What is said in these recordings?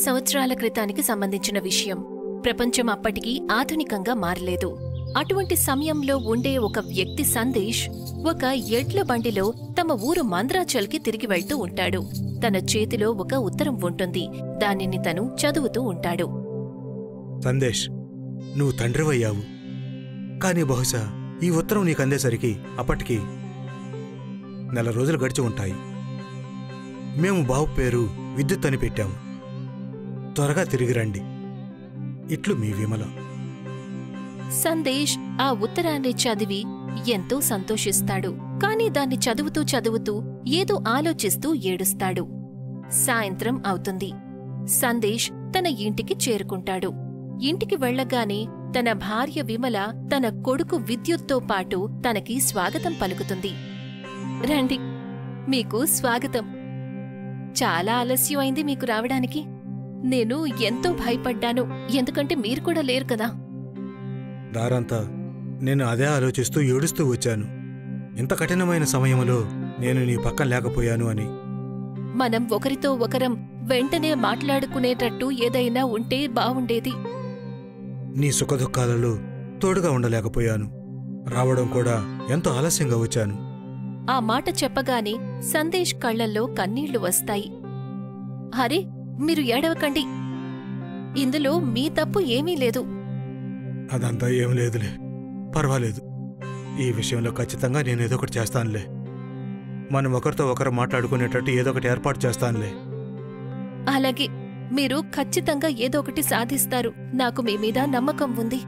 సంవత్సరాల క్రితానికి సంబంధించిన విషయం. ప్రపంచం అప్పటికి ఆధునికంగా మారలేదు. అటువంటి సమయంలో ఉండే ఒక వ్యక్తి సందేశ్ ఒక ఎడ్ల బండిలో తమ ఊరు మంద్రాచల్కి తిరిగి వెళ్తూ ఉంటాడు. తన చేతిలో ఒక ఉత్తరం ఉంటుంది. దానిని తను చదువుతూ ఉంటాడు. సందేశ్, నువ్వు తండ్రివయ్యావు. కాని బహుశా ఈ ఉత్తరం నీకందేసరికి అప్పటికి నెల రోజులు గడిచి ఉంటాయి. మేము బావు పేరు విద్యుత్ అని పెట్టాము. త్వరగా తిరిగి రండి. ఇట్లు మీ విమల. సందేశ్ ఆ ఉత్తరాన్ని చదివి ఎంతో సంతోషిస్తాడు. కాని దాన్ని చదువుతూ చదువుతూ ఏదో ఆలోచిస్తూ ఏడుస్తాడు. సాయంత్రం అవుతుంది. సందేశ్ తన ఇంటికి చేరుకుంటాడు. ఇంటికి వెళ్లగానే తన భార్య విమల తన కొడుకు విద్యుత్తో పాటు తనకి స్వాగతం పలుకుతుంది. రండి, మీకు స్వాగతం. చాలా ఆలస్యమైంది మీకు రావడానికి. నేను ఎంతో భయపడ్డాను, ఎందుకంటే మీరు కూడా లేరు కదా. దారంతా నేను అదే ఆలోచిస్తూ ఏడుస్తూ వచ్చాను. ఇంత కఠినమైన సమయంలో నేను నీ పక్కన లేకపోయాను అని. మనం ఒకరితో ఒకరం వెంటనే మాట్లాడుకునేటట్టు ఏదైనా ఉంటే బావుండేది. నీ సుఖదుఖాలలో తోడుగా ఉండలేకపోయాను. రావడం కూడా ఎంతో ఆలస్యంగా వచ్చాను. ఆ మాట చెప్పగానే సందేశ్ కళ్లల్లో కన్నీళ్లు వస్తాయి. హరే, మీరు ఏడవకండి. ఇందులో మీ తప్పు ఏమీ లేదు. అదంతా ఏం లేదులే, పర్వాలేదు. ఈ విషయంలో ఖచ్చితంగా నేనేదో ఒకటి చేస్తానులే. మనం ఒకరితో ఒకరు మాట్లాడుకునేటట్టు ఏదో ఒకటి ఏర్పాటు చేస్తానులే. అలాగే, మీరు ఖచ్చితంగా ఏదో ఒకటి సాధిస్తారు. నాకు మీ మీద నమ్మకం ఉంది.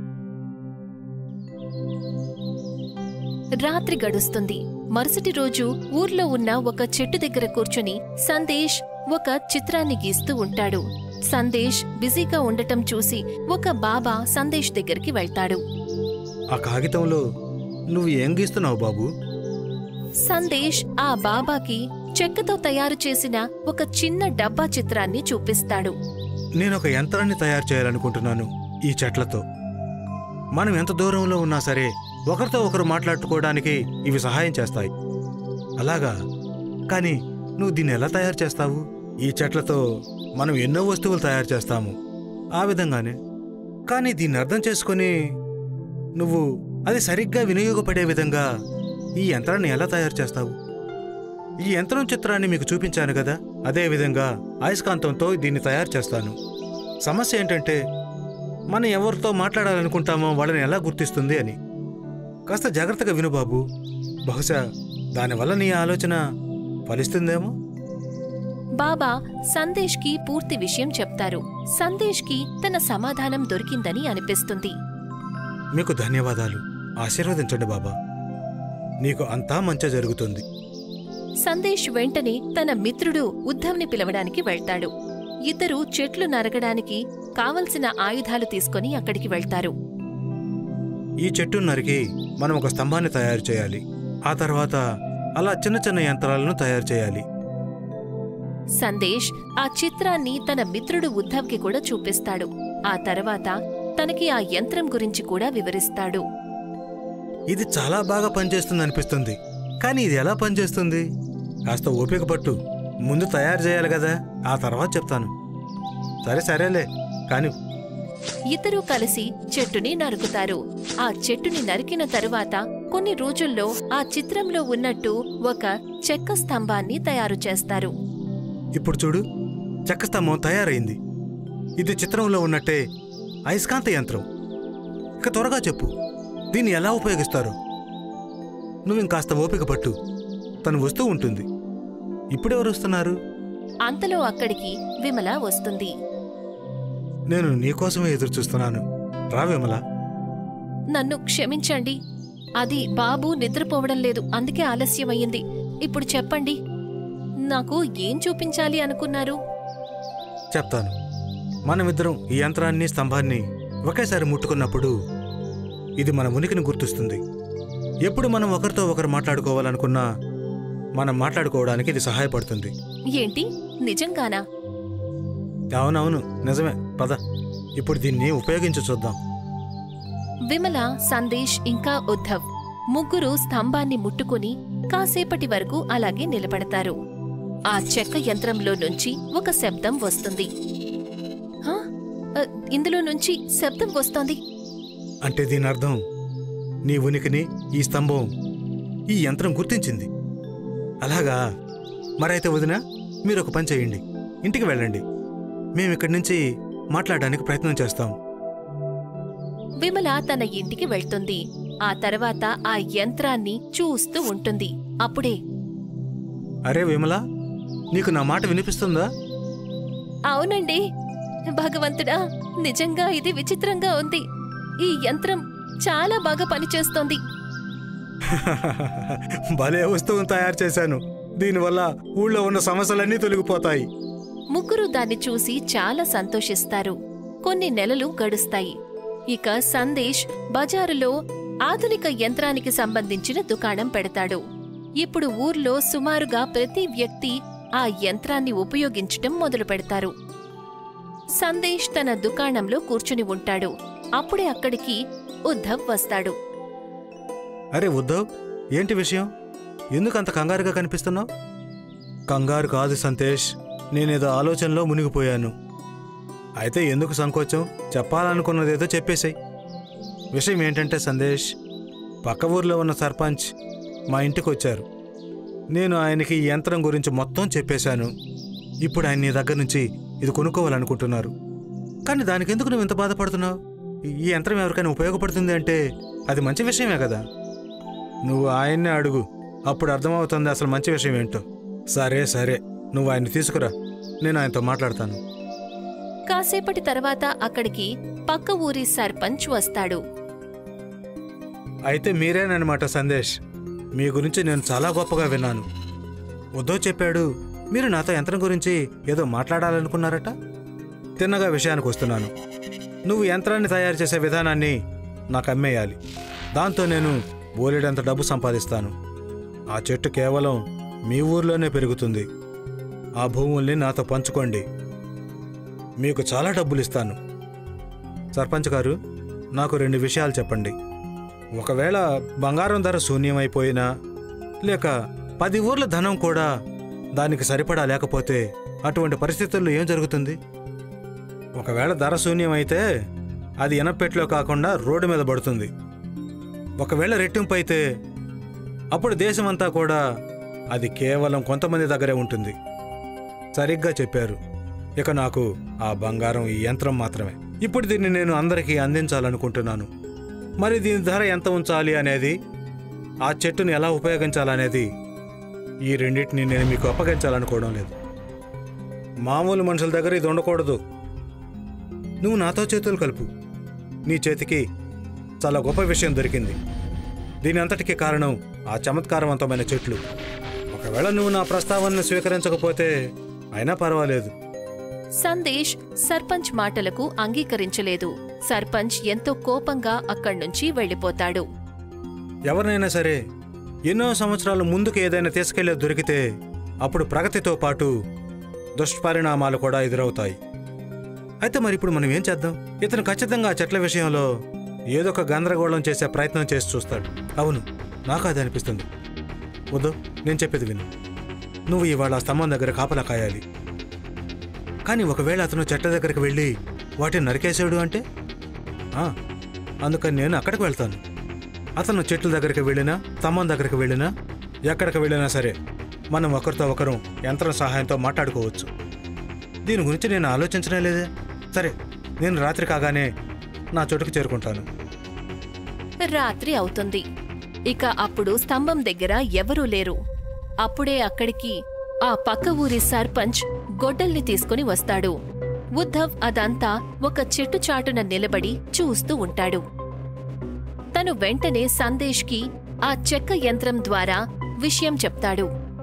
రాత్రి గడుస్తుంది. మరుసటి రోజు ఊర్లో ఉన్న ఒక చెట్టు దగ్గర కూర్చుని సందేశ్ ఒక చిత్రాన్ని గీస్తూ ఉంటాడు. సందేశ్ బిజీగా ఉండటం చూసి ఒక బాబా సందేశ్ దగ్గరికి వెళ్తాడు. ఆ కాగితంలో నువ్వు ఏం గీస్తున్నావు బాబూ? సందేశ్ ఆ బాబాకి చెక్కతో తయారు చేసిన ఒక చిన్న డబ్బా చిత్రాన్ని చూపిస్తాడు. నేనొక యంత్రాన్ని తయారు చేయాలనుకుంటున్నాను ఈ చెట్లతో. మనం ఎంత దూరంలో ఉన్నా సరే ఒకరితో ఒకరు మాట్లాడుకోవడానికి ఇవి సహాయం చేస్తాయి. అలాగా? కానీ నువ్వు దీన్ని ఎలా తయారు చేస్తావు? ఈ చెట్లతో మనం ఎన్నో వస్తువులు తయారు చేస్తాము, ఆ విధంగానే. కానీ దీన్ని అర్థం చేసుకుని నువ్వు అది సరిగ్గా వినియోగపడే విధంగా ఈ యంత్రాన్ని ఎలా తయారు చేస్తావు? ఈ యంత్రం చిత్రాన్ని మీకు చూపించాను కదా, అదేవిధంగా అయస్కాంతంతో దీన్ని తయారు చేస్తాను. సమస్య ఏంటంటే మనం ఎవరితో మాట్లాడాలనుకుంటామో వాళ్ళని ఎలా గుర్తిస్తుంది అని. కాస్త జాగ్రత్తగా విను బాబు. బహుశా దానివల్ల నీ ఆలోచన ఫలిస్తుందేమో. బాబా సందేశ్కి పూర్తి విషయం చెప్తారు. సందేశ్కి తన సమాధానం దొరికిందని అనిపిస్తుంది. మీకు ధన్యవాదాలు. ఆశీర్వదించండి బాబా. నీకు అంతా మంచి జరుగుతుంది. సందేశ్ వెంటనే తన మిత్రుడు ఉద్ధవ్ని పిలవడానికి వెళ్తాడు. ఇద్దరూ చెట్లు నరకడానికి కావలసిన ఆయుధాలు తీసుకుని అక్కడికి వెళ్తారు. ఈ చెట్టు నరికి మనం ఒక స్తంభాన్ని తయారు చేయాలి. ఆ తర్వాత అలా చిన్న చిన్న యంత్రాలను తయారు చేయాలి. సందేశ్ ఆ చిత్రాన్ని తన మిత్రుడు ఉద్ధవ్కి కూడా చూపిస్తాడు. ఆ తర్వాత తనకి ఆ యంత్రం గురించి కూడా వివరిస్తాడు. ఇది చాలా బాగా పనిచేస్తుంది అనిపిస్తుంది, కానీ ఇది ఎలా పనిచేస్తుంది? కాస్త ఓపిక పట్టు. ముందు తయారు చేయాలి కదా, ఆ తర్వాత చెప్తాను. సరేలే కానీ. ఇద్దరూ కలిసి చెట్టుని నరుకుతారు. ఆ చెట్టుని నరికిన తరువాత కొన్ని రోజుల్లో ఆ చిత్రంలో ఉన్నట్టు ఒక చెక్క స్తంభాన్ని తయారు చేస్తారు. ఇప్పుడు చూడు, చెక్క స్తంభం తయారైంది. ఇది చిత్రంలో ఉన్నట్టే అయస్కాంత యంత్రం. ఇక త్వరగా చెప్పు, దీన్ని ఎలా ఉపయోగిస్తారు? నువ్వింకాస్త ఓపిక పట్టు, తను వస్తూ ఉంటుంది. ఇప్పుడెవరు వస్తున్నారు? అంతలో అక్కడికి విమల వస్తుంది. నేను నీకోసమే ఎదురు చూస్తున్నాను. రా విమల. నన్ను క్షమించండి, అది బాబు నిద్రపోవడం లేదు, అందుకే ఆలస్యమయ్యింది. ఇప్పుడు చెప్పండి, నాకు ఏం చూపించాలి అనుకున్నారు? చెప్తాను. మనమిద్దరం ఈ యంత్రాన్ని స్తంభాన్ని ఒకేసారి ముట్టుకున్నప్పుడు ఇది మన ఉనికిని గుర్తిస్తుంది. ఎప్పుడు మనం ఒకరితో ఒకరు మాట్లాడుకోవాలనుకున్నా మనం మాట్లాడుకోవడానికి ఇది సహాయపడుతుంది. ఏంటి, నిజంగానా? అవునవును, నిజమే. పద, ఇప్పుడు దీన్ని ఉపయోగించి చూద్దాం. విమల, సందేశ్ ఇంకా ఉద్ధవ్ ముగ్గురు స్తంభాన్ని ముట్టుకుని కాసేపటి వరకు అలాగే నిలబడతారు. ఆ చెక్క యంత్రంలో నుంచి ఒక శబ్దం వస్తుంది. ఇందులో నుంచి శబ్దం వస్తోంది. అంటే దీని అర్థం నీ ఉనికిని ఈ స్తంభం, ఈ యంత్రం గుర్తించింది. అలాగా? మరైతే వదినా, మీరు ఒక పని చేయండి, ఇంటికి వెళ్ళండి. మేమిక్కడి నుంచి మాట్లాడడానికి ప్రయత్నం చేస్తాం. విమల తన ఇంటికి వెళ్తుంది. ఆ తర్వాత ఆ యంత్రాన్ని చూస్తూ ఉంటుంది. అప్పుడే, అరే విమల, నీకు నా మాట వినిపిస్తుందా? అవునండి భగవంతుడా, నిజంగా ఇది విచిత్రంగా ఉంది. ఈ యంత్రం చాలా బాగా పనిచేస్తోంది. భలే వస్తువును తయారు చేశాను. దీనివల్ల ఊళ్ళో ఉన్న సమస్యలన్నీ తొలగిపోతాయి. ముగ్గురు దాన్ని చూసి చాలా సంతోషిస్తారు. కొన్ని నెలలు గడుస్తాయి. ఇక సందేశ్ బజారులో ఆధునిక యంత్రానికి సంబంధించిన దుకాణం పెడతాడు. ఇప్పుడు ఊర్లో సుమారుగా ప్రతి వ్యక్తి ఆ యంత్రాన్ని ఉపయోగించటం మొదలు పెడతారు. సందేశ్ తన దుకాణంలో కూర్చుని ఉంటాడు. అప్పుడే అక్కడికి ఉద్ధవ్ వస్తాడు. అరే ఉద్ధవ్, ఏంటి విషయం? ఎందుకంత కంగారుగా కనిపిస్తున్నావు? కంగారు కాదు సంతోష్, నేనేదో ఆలోచనలో మునిగిపోయాను. అయితే ఎందుకు సంకోచం? చెప్పాలనుకున్నదేదో చెప్పేశాయి. విషయం ఏంటంటే సందేశ్, పక్క ఊర్లో ఉన్న సర్పంచ్ మా ఇంటికి వచ్చారు. నేను ఆయనకి ఈ యంత్రం గురించి మొత్తం చెప్పేశాను. ఇప్పుడు ఆయన నీ దగ్గర నుంచి ఇది కొనుక్కోవాలనుకుంటున్నారు. కానీ దానికెందుకు నువ్వు ఇంత బాధపడుతున్నావు? ఈ యంత్రం ఎవరికైనా ఉపయోగపడుతుంది అంటే అది మంచి విషయమే కదా. నువ్వు ఆయన్నే అడుగు, అప్పుడు అర్థమవుతుంది అసలు మంచి విషయం ఏంటో. సరే సరే, నువ్వు ఆయన్ని తీసుకురా, నేను ఆయనతో మాట్లాడతాను. కాసేపటి తర్వాత అక్కడికి పక్క ఊరి సర్పంచ్ వస్తాడు. అయితే మీరేనమాట సందేశ్. మీ గురించి నేను చాలా గొప్పగా విన్నాను. ఉద్ధవ్ చెప్పాడు మీరు నాతో యంత్రం గురించి ఏదో మాట్లాడాలనుకున్నారట. తిన్నగా విషయానికి వస్తున్నాను. నువ్వు యంత్రాన్ని తయారు చేసే విధానాన్ని నాకు అమ్మేయాలి. దాంతో నేను బోలెడంత డబ్బు సంపాదిస్తాను. ఆ చెట్టు కేవలం మీ ఊర్లోనే పెరుగుతుంది. ఆ భూముల్ని నాతో పంచుకోండి, మీకు చాలా డబ్బులు ఇస్తాను. సర్పంచ్ గారు, నాకు 2 విషయాలు చెప్పండి. ఒకవేళ బంగారం ధర శూన్యమైపోయినా, లేక 10 ఊర్ల ధనం కూడా దానికి సరిపడా లేకపోతే అటువంటి పరిస్థితుల్లో ఏం జరుగుతుంది? ఒకవేళ ధర శూన్యమైతే అది ఇనపెట్లో కాకుండా రోడ్డు మీద పడుతుంది. ఒకవేళ రెట్టింపు అయితే అప్పుడు దేశమంతా కూడా అది కేవలం కొంతమంది దగ్గరే ఉంటుంది. సరిగ్గా చెప్పారు. ఇక నాకు ఆ బంగారం, ఈ యంత్రం మాత్రమే. ఇప్పుడు దీన్ని నేను అందరికీ అందించాలనుకుంటున్నాను. మరి దీని ధర ఎంత ఉంచాలి అనేది, ఆ చెట్టుని ఎలా ఉపయోగించాలనేది, ఈ రెండింటిని నేను మీకు అప్పగించాలనుకోవడం లేదు. మామూలు మనుషుల దగ్గర ఇది ఉండకూడదు. నువ్వు నాతో చేతులు కలుపు. నీ చేతికి చాలా గొప్ప విషయం దొరికింది. దీని అంతటికీ కారణం ఆ చమత్కారవంతమైన చెట్లు. ఒకవేళ నువ్వు నా ప్రస్తావనను స్వీకరించకపోతే అయినా పర్వాలేదు. సందేశ్ సర్పంచ్ మాటలకు అంగీకరించలేదు. సర్పంచ్ ఎంతో కోపంగా అక్కడ్నుంచి వెళ్ళిపోతాడు. ఎవరినైనా సరే ఎన్నో సంవత్సరాల ముందుకు ఏదైనా తీసుకెళ్లే దొరికితే అప్పుడు ప్రగతితో పాటు దుష్పరిణామాలు కూడా ఎదురవుతాయి. అయితే మరి ఇప్పుడు మనం ఏం చేద్దాం? ఇతను ఖచ్చితంగా ఆ చెట్ల విషయంలో ఏదో ఒక గందరగోళం చేసే ప్రయత్నం చేసి చూస్తాడు. అవును, నాకు అది అనిపిస్తుంది. వద్దు, నేను చెప్పేది విను. నువ్వు ఇవాళ స్తంభం దగ్గర కాపలా కాయాలి. కానీ ఒకవేళ అతను చెట్ల దగ్గరికి వెళ్ళి వాటిని నరికేసాడు అంటే, అందుకని నేను అక్కడికి వెళ్తాను. అతను చెట్ల దగ్గరికి వెళ్ళినా, స్తంభం దగ్గరికి వెళ్ళినా, ఎక్కడికి వెళ్ళినా సరే మనం ఒకరితో ఒకరు యంత్రం సహాయంతో మాట్లాడుకోవచ్చు. దీని గురించి నేను ఆలోచించనే లేదే. సరే, నేను రాత్రి కాగానే నా చోటుకు చేరుకుంటాను. రాత్రి అవుతుంది. ఇక అప్పుడు స్తంభం దగ్గర ఎవరూ లేరు. అప్పుడే అక్కడికి ఆ పక్క ఊరి సర్పంచ్ గొడ్డల్ని తీసుకుని వస్తాడు. ఉద్ధవ్ అదంతా ఒక చెట్టు చాటున నిలబడి చూస్తూ ఉంటాడు. తను వెంటనే సందేశ్కి ఆ చెక్క యంత్రం ద్వారా విషయం చెప్తాడు.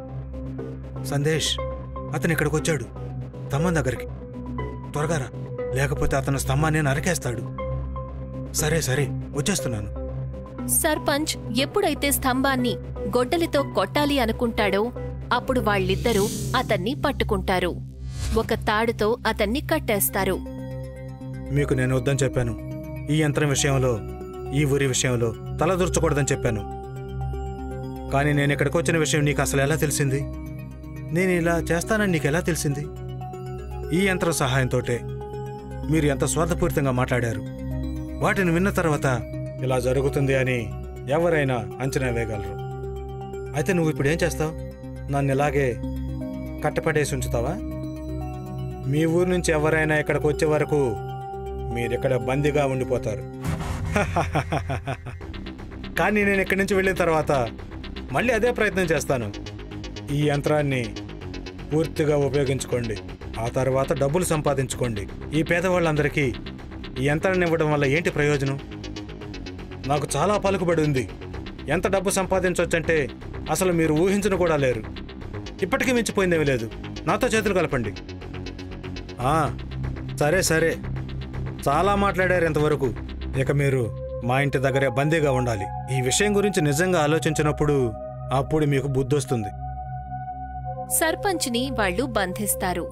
సందేశ్, అతను ఇక్కడికొచ్చాడు, స్తంభం దగ్గరికి. త్వరగా రా, లేకపోతే అతను స్తంభాన్ని నరికేస్తాడు. సరే సరే, వచ్చేస్తున్నాను. సర్పంచ్ ఎప్పుడైతే స్తంభాన్ని గొడ్డలితో కొట్టాలి అనుకుంటాడో అప్పుడు వాళ్ళిద్దరూ అతన్ని పట్టుకుంటారు. ఒక తాడుతో అతన్ని కట్టేస్తారు. మీకు నేను వద్దని చెప్పాను. ఈ యంత్రం విషయంలో, ఈ ఊరి విషయంలో తలదూర్చకూడదని చెప్పాను. కానీ నేను ఇక్కడికి వచ్చిన విషయం నీకు అసలు ఎలా తెలిసింది? నేను ఇలా చేస్తానని నీకెలా తెలిసింది? ఈ యంత్రం సహాయంతోటే మీరు ఎంత స్వార్థపూరితంగా మాట్లాడారు. వాటిని విన్న తర్వాత ఇలా జరుగుతుంది అని ఎవరైనా అంచనా వేయగలరు. అయితే నువ్వు ఇప్పుడు ఏం చేస్తావు? నన్ను ఇలాగే కట్టపడేసి ఉంచుతావా? మీ ఊరు నుంచి ఎవరైనా ఇక్కడికి వచ్చే వరకు మీరిక్కడ బందీగా ఉండిపోతారు. కానీ నేను ఇక్కడి నుంచి వెళ్ళిన తర్వాత మళ్ళీ అదే ప్రయత్నం చేస్తాను. ఈ యంత్రాన్ని పూర్తిగా ఉపయోగించుకోండి, ఆ తర్వాత డబ్బులు సంపాదించుకోండి. ఈ పేదవాళ్ళందరికీ ఈ యంత్రాన్ని ఇవ్వడం వల్ల ఏంటి ప్రయోజనం? నాకు చాలా పలుకుబడి ఉంది. ఎంత డబ్బు సంపాదించవచ్చంటే అసలు మీరు ఊహించను కూడా లేరు. ఇప్పటికీ మించిపోయిందేమీ లేదు. నాతో చేతులు కలపండి. సరే సరే, చాలా మాట్లాడారు ఇంతవరకు. ఇక మీరు మా ఇంటి దగ్గరే బందీగా ఉండాలి. ఈ విషయం గురించి నిజంగా ఆలోచించినప్పుడు అప్పుడు మీకు బుద్ధొస్తుంది. సర్పంచ్ని వాళ్ళు బంధిస్తారు.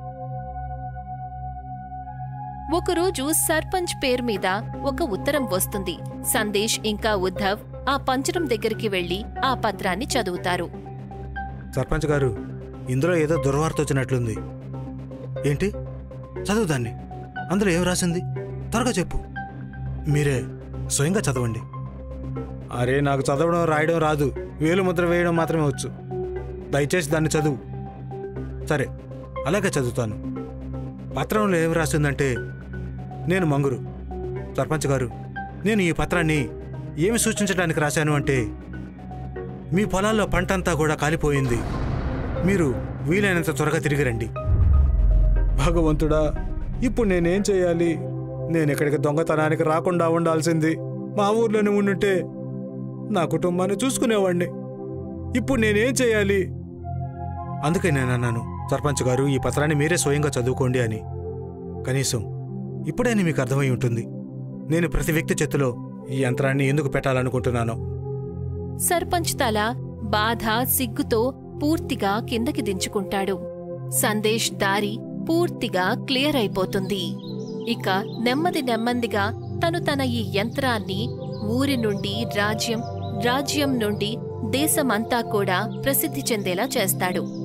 ఒకరోజు సర్పంచ్ పేరు మీద ఒక ఉత్తరం వస్తుంది. సందేశ్ ఇంకా ఉద్ధవ్ ఆ పంజరం దగ్గరికి వెళ్లి ఆ పత్రాన్ని చదువుతారు. సర్పంచ్ గారు, ఇందులో ఏదో దుర్వార్త వచ్చినట్లుంది. ఏంటి? చదువు దాన్ని. అందులో ఏం రాసింది? త్వరగా చెప్పు. మీరే స్వయంగా చదవండి. అరే, నాకు చదవడం రాయడం రాదు, వేలు ముద్ర వేయడం మాత్రమే వచ్చు. దయచేసి దాన్ని చదువు. సరే, అలాగే చదువుతాను. పత్రంలో ఏమి రాసిందంటే, నేను మంగురు. సర్పంచ్ గారు, నేను ఈ పత్రాన్ని ఏమి సూచించడానికి రాశాను అంటే, మీ పొలాల్లో పంటంతా కూడా కాలిపోయింది. మీరు వీలైనంత త్వరగా తిరిగి రండి. భగవంతుడా, ఇప్పుడు నేనేం చేయాలి? నేను ఇక్కడికి దొంగతనానికి రాకుండా ఉండాల్సింది. మా ఊర్లోనే ఉండుంటే నా కుటుంబాన్ని చూసుకునేవాడిని. ఇప్పుడు నేనేం చేయాలి? అందుకే నేను అన్నాను, సర్పంచ్ గారు, ఈ పత్రాన్ని మీరే స్వయంగా చదువుకోండి అని. కనీసం ఇప్పుడైనా మీకు అర్థమై ఉంటుంది నేను ప్రతి వ్యక్తి చేతిలో ఈ యంత్రాన్ని ఎందుకు పెట్టాలనుకుంటున్నానో. సర్పంచ్ తల బాధ, సిగ్గుతో పూర్తిగా కిందకి దించుకుంటాడు. సందేశ్ దారి పూర్తిగా క్లియర్ అయిపోతుంది. ఇక నెమ్మది నెమ్మదిగా తన ఈ యంత్రాన్ని ఊరి నుండి రాజ్యం, రాజ్యం నుండి దేశమంతా కూడా ప్రసిద్ధి చెందేలా చేస్తాడు.